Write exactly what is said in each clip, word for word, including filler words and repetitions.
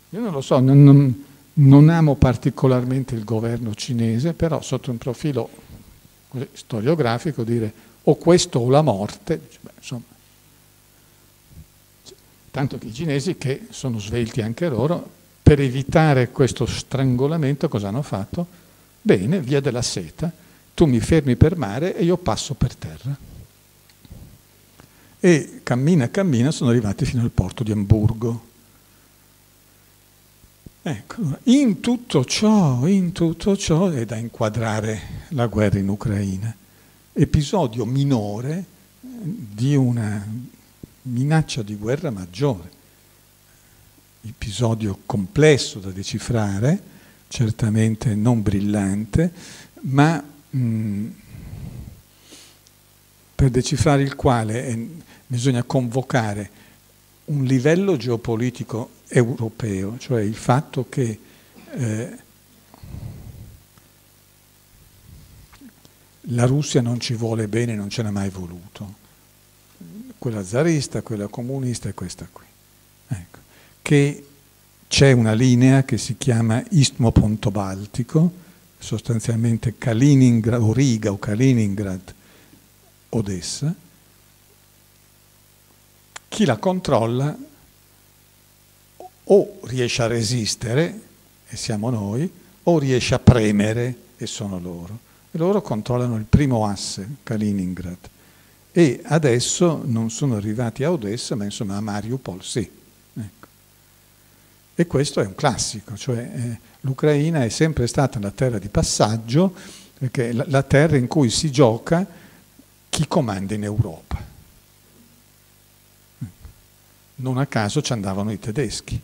Io non lo so, non, non, non amo particolarmente il governo cinese, però sotto un profilo così, storiografico dire o questo o la morte, beh, insomma, tanto che i cinesi, che sono svelti anche loro, per evitare questo strangolamento cosa hanno fatto? Bene, via della seta, tu mi fermi per mare e io passo per terra. E cammina, cammina, sono arrivati fino al porto di Amburgo. Ecco, in tutto ciò, in tutto ciò è da inquadrare la guerra in Ucraina. Episodio minore di una minaccia di guerra maggiore. Episodio complesso da decifrare, certamente non brillante, ma mh, per decifrare il quale eh, bisogna convocare un livello geopolitico europeo, cioè il fatto che eh, la Russia non ci vuole bene, non ce n'ha mai voluto. Quella zarista, quella comunista e questa qui. Ecco. Che c'è una linea che si chiama Istmo Ponto Baltico, sostanzialmente Kaliningrad o Riga o Kaliningrad, Odessa. Chi la controlla o riesce a resistere, e siamo noi, o riesce a premere, e sono loro. E loro controllano il primo asse, Kaliningrad. E adesso non sono arrivati a Odessa, ma insomma a Mariupol, sì. Ecco. E questo è un classico, cioè eh, l'Ucraina è sempre stata la terra di passaggio, perché è la, la terra in cui si gioca chi comanda in Europa. Non a caso ci andavano i tedeschi.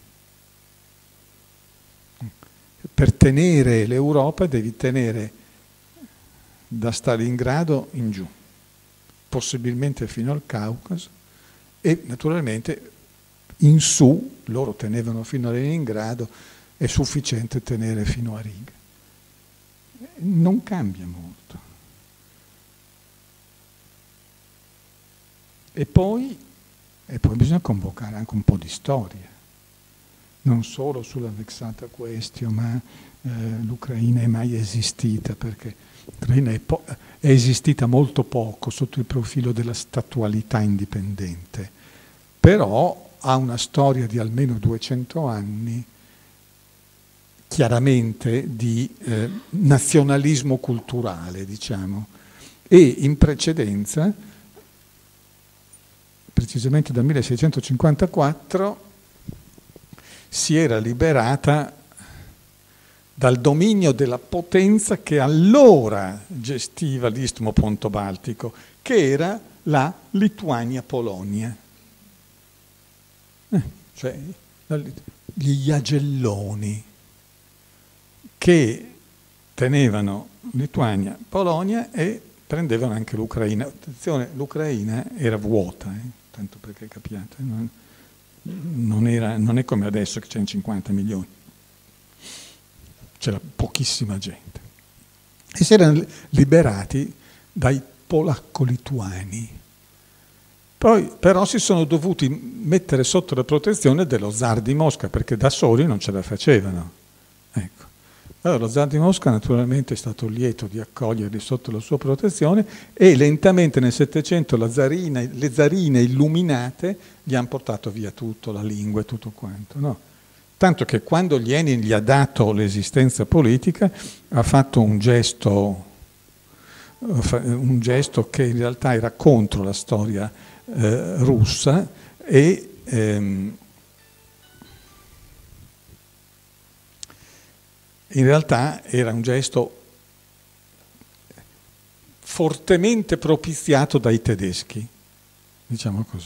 Per tenere l'Europa devi tenere da Stalingrado in giù, possibilmente fino al Caucaso, e naturalmente in su, loro tenevano fino a Leningrado, è sufficiente tenere fino a Riga. Non cambia molto. E poi, e poi bisogna convocare anche un po' di storia, non solo sulla vexata question, ma eh, l'Ucraina è mai esistita, perché l'Ucraina è, po- è esistita molto poco sotto il profilo della statualità indipendente, però ha una storia di almeno duecento anni, chiaramente di eh, nazionalismo culturale, diciamo, e in precedenza, precisamente dal milleseicentocinquantaquattro, si era liberata dal dominio della potenza che allora gestiva l'Istmo Ponto Baltico, che era la Lituania-Polonia. Eh, cioè gli Jagelloni che tenevano Lituania, Polonia e prendevano anche l'Ucraina. Attenzione, l'Ucraina era vuota, eh, tanto perché capiate, non, non, era, non è come adesso che c'è cinquanta milioni, c'era pochissima gente. E si erano liberati dai polacco-lituani. Poi però si sono dovuti mettere sotto la protezione dello zar di Mosca, perché da soli non ce la facevano. Ecco. Allora lo zar di Mosca naturalmente è stato lieto di accoglierli sotto la sua protezione e lentamente nel Settecento la zarina, le zarine illuminate gli hanno portato via tutto, la lingua e tutto quanto. No? Tanto che quando Lenin gli ha dato l'esistenza politica ha fatto un gesto, un gesto che in realtà era contro la storia eh, russa e ehm, in realtà era un gesto fortemente propiziato dai tedeschi, diciamo così.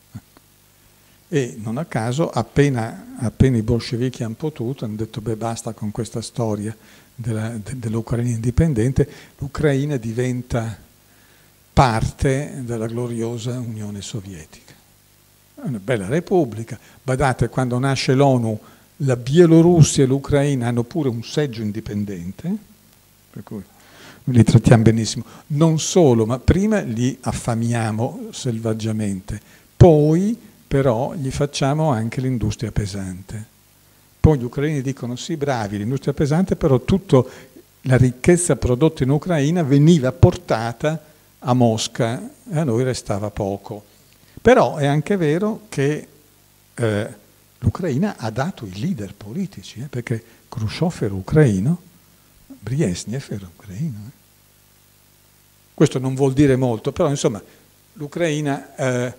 E non a caso, appena, appena i bolscevichi hanno potuto, hanno detto beh basta con questa storia della, de, dell'Ucraina indipendente, l'Ucraina diventa parte della gloriosa Unione Sovietica. È una bella repubblica. Badate, quando nasce l'ONU, la Bielorussia e l'Ucraina hanno pure un seggio indipendente, per cui li trattiamo benissimo. Non solo, ma prima li affamiamo selvaggiamente, poi però gli facciamo anche l'industria pesante. poi gli ucraini dicono sì, bravi, l'industria pesante, però tutta la ricchezza prodotta in Ucraina veniva portata a Mosca e a noi restava poco. Però è anche vero che eh, l'Ucraina ha dato i leader politici, eh, perché Khrushchev era ucraino, Brezhnev era ucraino. Eh. Questo non vuol dire molto, però insomma l'Ucraina eh,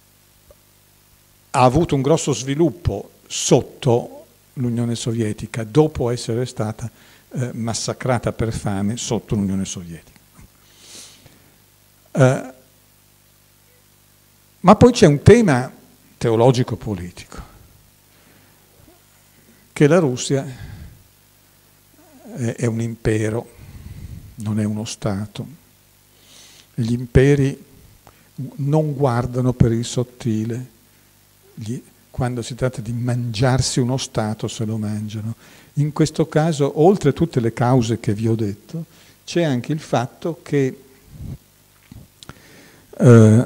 ha avuto un grosso sviluppo sotto l'Unione Sovietica, dopo essere stata eh, massacrata per fame sotto l'Unione Sovietica. Eh, ma poi c'è un tema teologico-politico, che la Russia è, è un impero, non è uno Stato. Gli imperi non guardano per il sottile, gli, quando si tratta di mangiarsi uno Stato se lo mangiano. In questo caso, oltre a tutte le cause che vi ho detto, c'è anche il fatto che eh,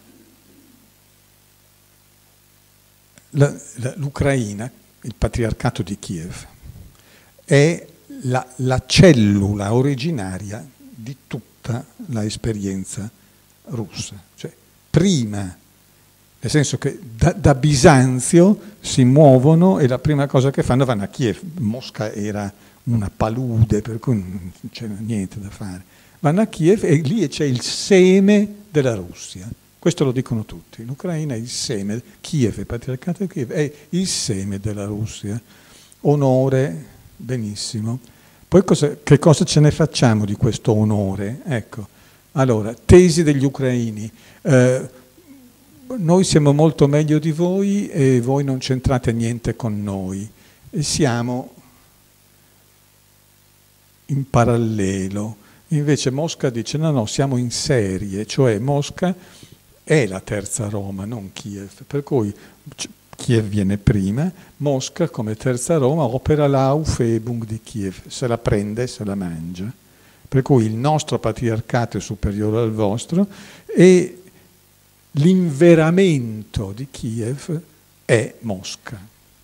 l'Ucraina, il patriarcato di Kiev, è la, la cellula originaria di tutta la esperienza russa. Cioè, prima, nel senso che da, da Bisanzio si muovono e la prima cosa che fanno vanno a Kiev. Mosca era una palude, per cui non c'era niente da fare. Vanno a Kiev e lì c'è il seme della Russia. Questo lo dicono tutti. L'Ucraina è il seme, Kiev, il patriarcato di Kiev, è il seme della Russia. Onore, benissimo. Poi cosa, che cosa ce ne facciamo di questo onore? Ecco, allora, tesi degli ucraini. Eh, noi siamo molto meglio di voi e voi non c'entrate niente con noi. E siamo in parallelo. Invece Mosca dice no, no, siamo in serie, cioè Mosca è la terza Roma, non Kiev. Per cui Kiev viene prima, Mosca come terza Roma opera l'Aufhebung di Kiev, se la prende, se la mangia. Per cui il nostro patriarcato è superiore al vostro e l'inveramento di Kiev è Mosca.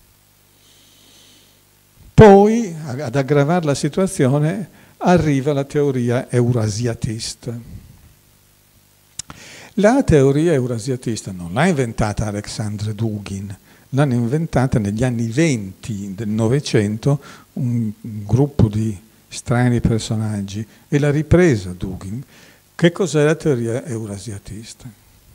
Poi, ad aggravare la situazione, arriva la teoria eurasiatista. La teoria eurasiatista non l'ha inventata Alexandre Dugin, l'hanno inventata negli anni venti del Novecento un, un gruppo di strani personaggi e l'ha ripresa Dugin. Che cos'è la teoria eurasiatista?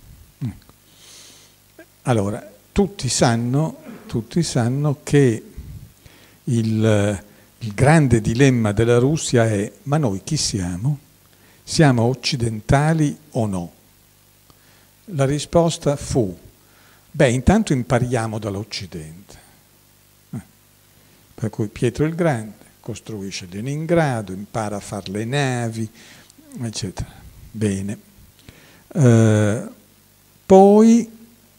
Allora, tutti sanno, tutti sanno che il, il grande dilemma della Russia è: ma noi chi siamo? Siamo occidentali o no? La risposta fu: beh, intanto impariamo dall'Occidente. Eh. Per cui Pietro il Grande costruisce Leningrado, impara a fare le navi, eccetera. Bene. Eh, poi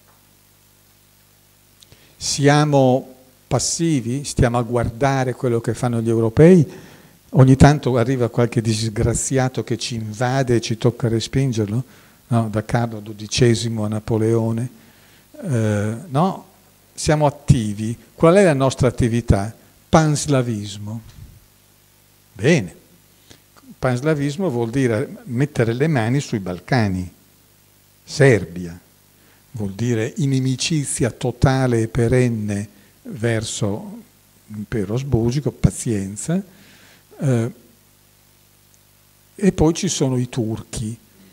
siamo passivi? Stiamo a guardare quello che fanno gli europei? Ogni tanto arriva qualche disgraziato che ci invade e ci tocca respingerlo? No, da Carlo dodicesimo a Napoleone. Eh, no, siamo attivi. Qual è la nostra attività? Panslavismo. Bene. Panslavismo vuol dire mettere le mani sui Balcani. Serbia. Vuol dire inimicizia totale e perenne verso l'impero asburgico, pazienza. Eh, e poi ci sono i turchi.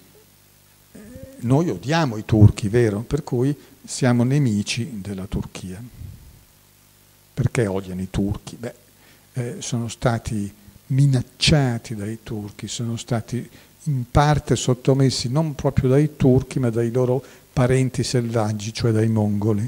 Noi odiamo i turchi, vero? Per cui siamo nemici della Turchia. Perché odiano i turchi? Beh, eh, sono stati minacciati dai turchi, sono stati in parte sottomessi non proprio dai turchi, ma dai loro parenti selvaggi, cioè dai mongoli.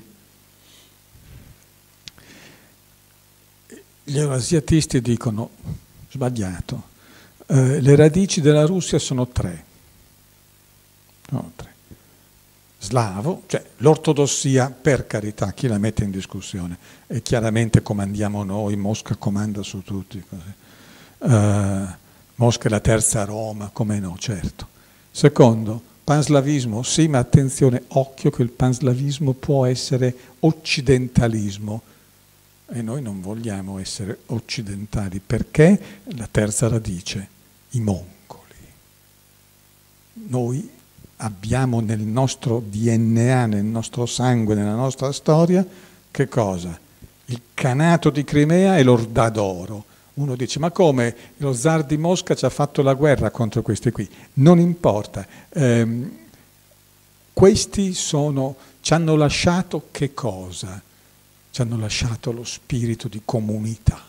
Gli eurasiatisti dicono, sbagliato, eh, le radici della Russia sono tre. No, tre. Slavo, cioè l'ortodossia, per carità, chi la mette in discussione? E chiaramente comandiamo noi, Mosca comanda su tutti. Così. Uh, Mosca è la terza Roma, come no, certo. Secondo, panslavismo, sì, ma attenzione, occhio che il panslavismo può essere occidentalismo. e noi non vogliamo essere occidentali. Perché? La terza radice, i mongoli. Noi abbiamo nel nostro D N A, nel nostro sangue, nella nostra storia, che cosa? Il Khanato di Crimea e l'Orda d'Oro. Uno dice, ma come? Lo zar di Mosca ci ha fatto la guerra contro questi qui. Non importa. Ehm, questi sono, ci hanno lasciato che cosa? Ci hanno lasciato lo spirito di comunità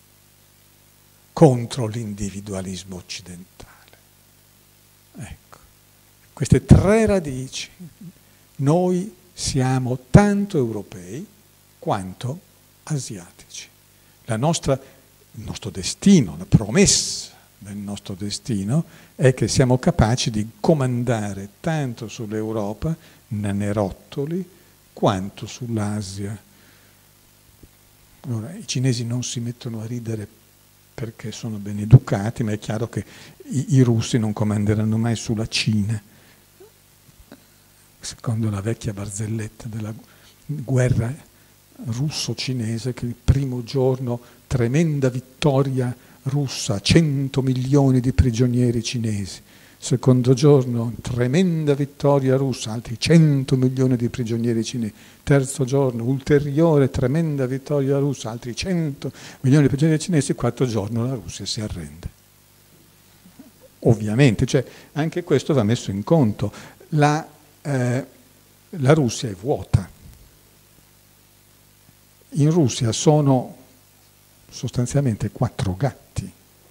contro l'individualismo occidentale. Ecco, queste tre radici. Noi siamo tanto europei quanto asiatici. La nostra, il nostro destino, la promessa del nostro destino è che siamo capaci di comandare tanto sull'Europa, nanerottoli, quanto sull'Asia. Allora, i cinesi non si mettono a ridere perché sono ben educati, ma è chiaro che i, i russi non comanderanno mai sulla Cina. Secondo la vecchia barzelletta della guerra russo-cinese, che il primo giorno tremenda vittoria russa, cento milioni di prigionieri cinesi. Secondo giorno tremenda vittoria russa, altri cento milioni di prigionieri cinesi. Terzo giorno ulteriore tremenda vittoria russa, altri cento milioni di prigionieri cinesi. Quarto giorno la Russia si arrende. Ovviamente, cioè, anche questo va messo in conto. La, eh, la Russia è vuota. In Russia sono sostanzialmente quattro gatti.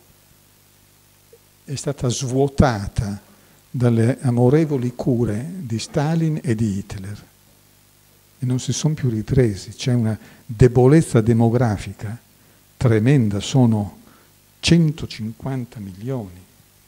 È stata svuotata dalle amorevoli cure di Stalin e di Hitler e non si sono più ripresi. C'è una debolezza demografica tremenda, sono centocinquanta milioni.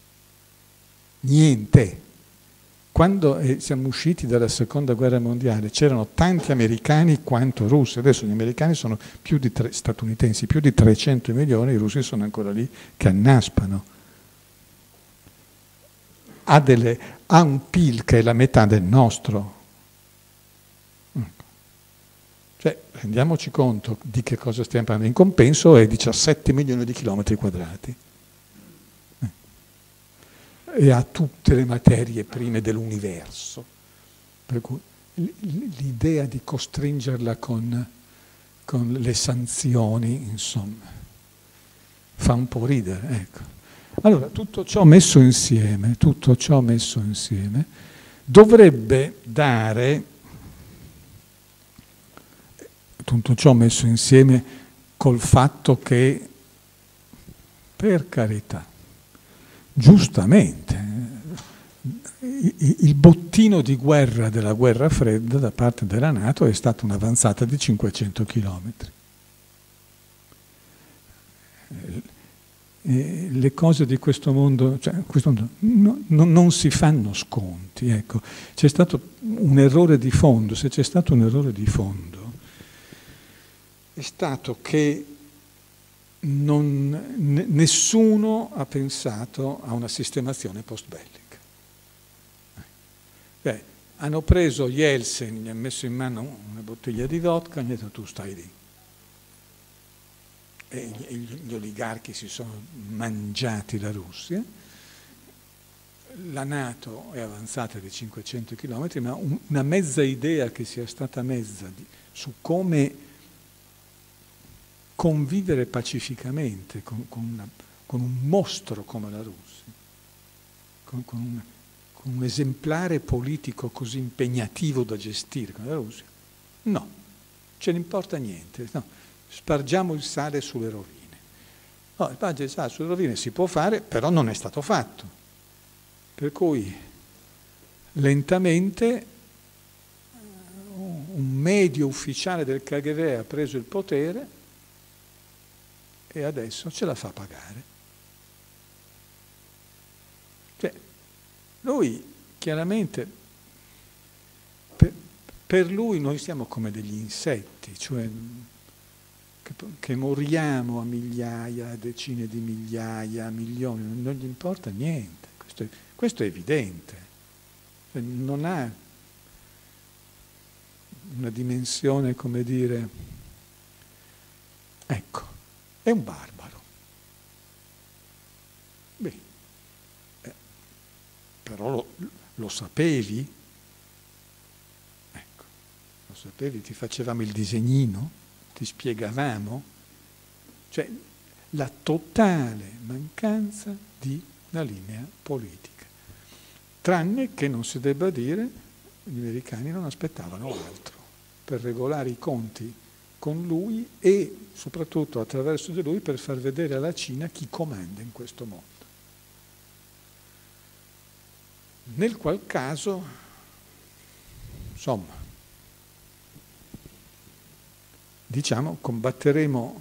Niente. Quando eh, siamo usciti dalla seconda guerra mondiale c'erano tanti americani quanto russi. Adesso gli americani sono più di tre, statunitensi, più di trecento milioni, i russi sono ancora lì che annaspano. Ha, delle, ha un P I L che è la metà del nostro. Cioè, rendiamoci conto di che cosa stiamo parlando. In compenso è diciassette milioni di chilometri quadrati. E ha tutte le materie prime dell'universo. Per cui l'idea di costringerla con, con le sanzioni, insomma, fa un po' ridere, ecco. Allora, tutto ciò messo insieme, tutto ciò messo insieme, dovrebbe dare, tutto ciò messo insieme col fatto che, per carità, giustamente, il bottino di guerra della guerra fredda da parte della NATO è stata un'avanzata di cinquecento chilometri. Le cose di questo mondo, cioè, questo mondo no, no, non si fanno sconti. Ecco. C'è stato un errore di fondo, se c'è stato un errore di fondo, è stato che Non, n- nessuno ha pensato a una sistemazione post-bellica. Beh, hanno preso Yeltsin, gli hanno messo in mano una bottiglia di vodka e gli hanno detto tu stai lì. E gli, gli oligarchi si sono mangiati la Russia. La NATO è avanzata di cinquecento chilometri, ma un, una mezza idea che sia stata mezza di, su come convivere pacificamente con, con, una, con un mostro come la Russia, con, con, un, con un esemplare politico così impegnativo da gestire come la Russia, no, ce ne importa niente, no, spargiamo il sale sulle rovine. No, spargere il sale sulle rovine si può fare, però non è stato fatto. Per cui lentamente un medio ufficiale del K G B ha preso il potere e adesso ce la fa pagare. Cioè, lui chiaramente, per, per lui noi siamo come degli insetti, cioè che, che moriamo a migliaia, a decine di migliaia, a milioni, non gli importa niente, questo è, questo è evidente. Cioè, non ha una dimensione, come dire, Ecco, è un barbaro. Beh, eh, però lo, lo sapevi? Ecco, lo sapevi, ti facevamo il disegnino, ti spiegavamo. Cioè, la totale mancanza di una linea politica. Tranne che non si debba dire, gli americani non aspettavano altro per regolare i conti con lui e soprattutto attraverso di lui per far vedere alla Cina chi comanda in questo mondo. Nel qual caso, insomma, diciamo, combatteremo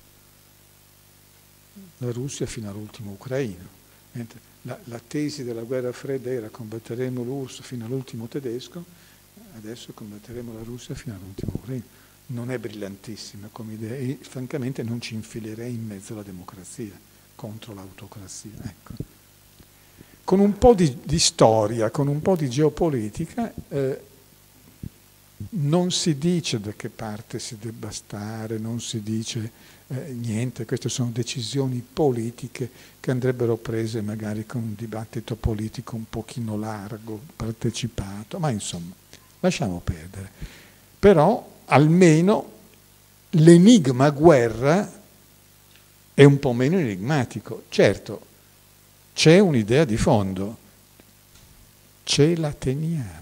la Russia fino all'ultimo ucraino, mentre la, la tesi della guerra fredda era combatteremo l'U R S S fino all'ultimo tedesco, adesso combatteremo la Russia fino all'ultimo ucraino. Non è brillantissima come idea e francamente non ci infilerei in mezzo alla democrazia, contro l'autocrazia. Ecco. Con un po' di, di storia, con un po' di geopolitica, eh, non si dice da che parte si debba stare, non si dice eh, niente, queste sono decisioni politiche che andrebbero prese magari con un dibattito politico un pochino largo, partecipato, ma insomma, lasciamo perdere. Però almeno l'enigma guerra è un po' meno enigmatico. Certo, c'è un'idea di fondo, ce la teniamo.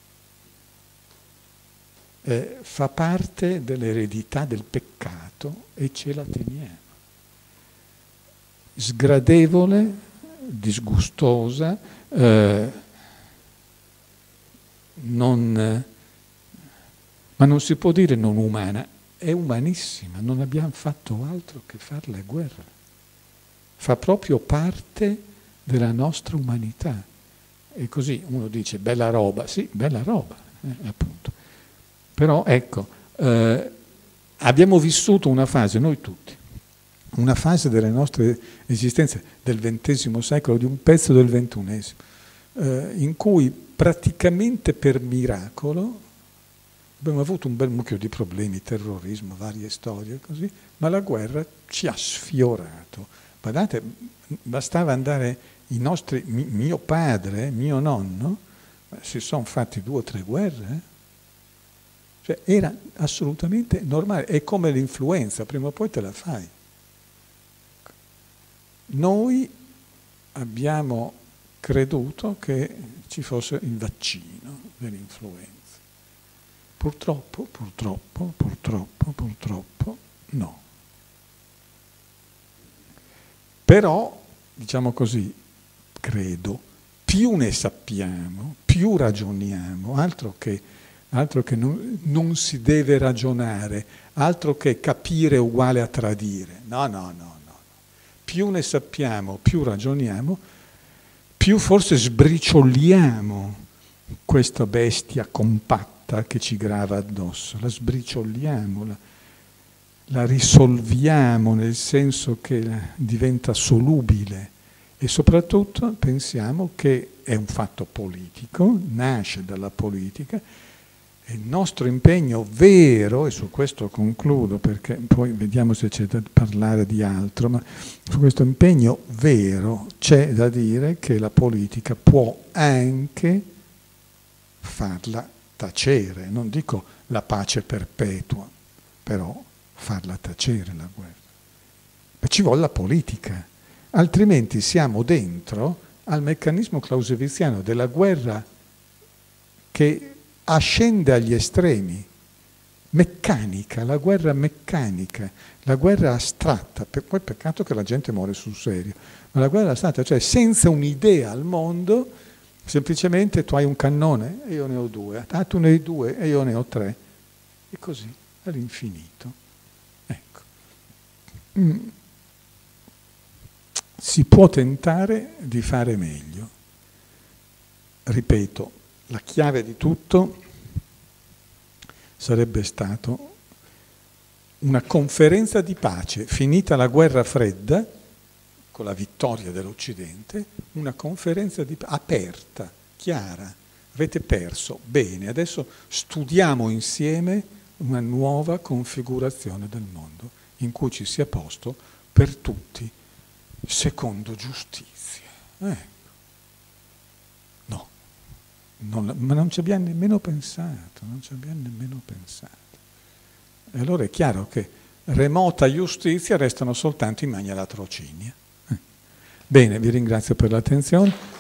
Eh, fa parte dell'eredità del peccato e ce la teniamo. Sgradevole, disgustosa, eh, non, ma non si può dire non umana, è umanissima, non abbiamo fatto altro che fare la guerra. Fa proprio parte della nostra umanità. E così uno dice bella roba, sì, bella roba, eh, appunto. Però ecco, eh, abbiamo vissuto una fase, noi tutti, una fase delle nostre esistenze del ventesimo secolo, di un pezzo del ventunesimo, eh, in cui praticamente per miracolo abbiamo avuto un bel mucchio di problemi, terrorismo, varie storie così, ma la guerra ci ha sfiorato. Guardate, bastava andare, i nostri, mio padre, mio nonno, si sono fatti due o tre guerre, eh? Cioè era assolutamente normale, è come l'influenza, prima o poi te la fai. Noi abbiamo creduto che ci fosse il vaccino dell'influenza. Purtroppo, purtroppo, purtroppo, purtroppo, no. Però, diciamo così, credo, più ne sappiamo, più ragioniamo, altro che altro che non, non si deve ragionare, altro che capire uguale a tradire. No, no, no, no. Più ne sappiamo, più ragioniamo, più forse sbricioliamo questa bestia compatta che ci grava addosso. La sbricioliamo, la, la risolviamo nel senso che diventa solubile e soprattutto pensiamo che è un fatto politico, nasce dalla politica. Il nostro impegno vero, e su questo concludo perché poi vediamo se c'è da parlare di altro, ma su questo impegno vero c'è da dire che la politica può anche farla tacere, non dico la pace perpetua, però farla tacere la guerra. Ma ci vuole la politica, altrimenti siamo dentro al meccanismo clausewitziano della guerra che ascende agli estremi, meccanica, la guerra meccanica, la guerra astratta, per, poi peccato che la gente muore sul serio, ma la guerra astratta, cioè senza un'idea al mondo, semplicemente tu hai un cannone e io ne ho due, ah tu ne hai due e io ne ho tre, e così all'infinito. Ecco. Mm. Si può tentare di fare meglio. Ripeto, la chiave di tutto sarebbe stato una conferenza di pace, finita la guerra fredda, con la vittoria dell'Occidente, una conferenza di pace aperta, chiara. Avete perso, bene, adesso studiamo insieme una nuova configurazione del mondo in cui ci sia posto per tutti secondo giustizia. Ecco. No, non, ma non ci abbiamo nemmeno pensato, non ci abbiamo nemmeno pensato. E allora è chiaro che remota giustizia restano soltanto in magna latrocinio. Eh. Bene, vi ringrazio per l'attenzione.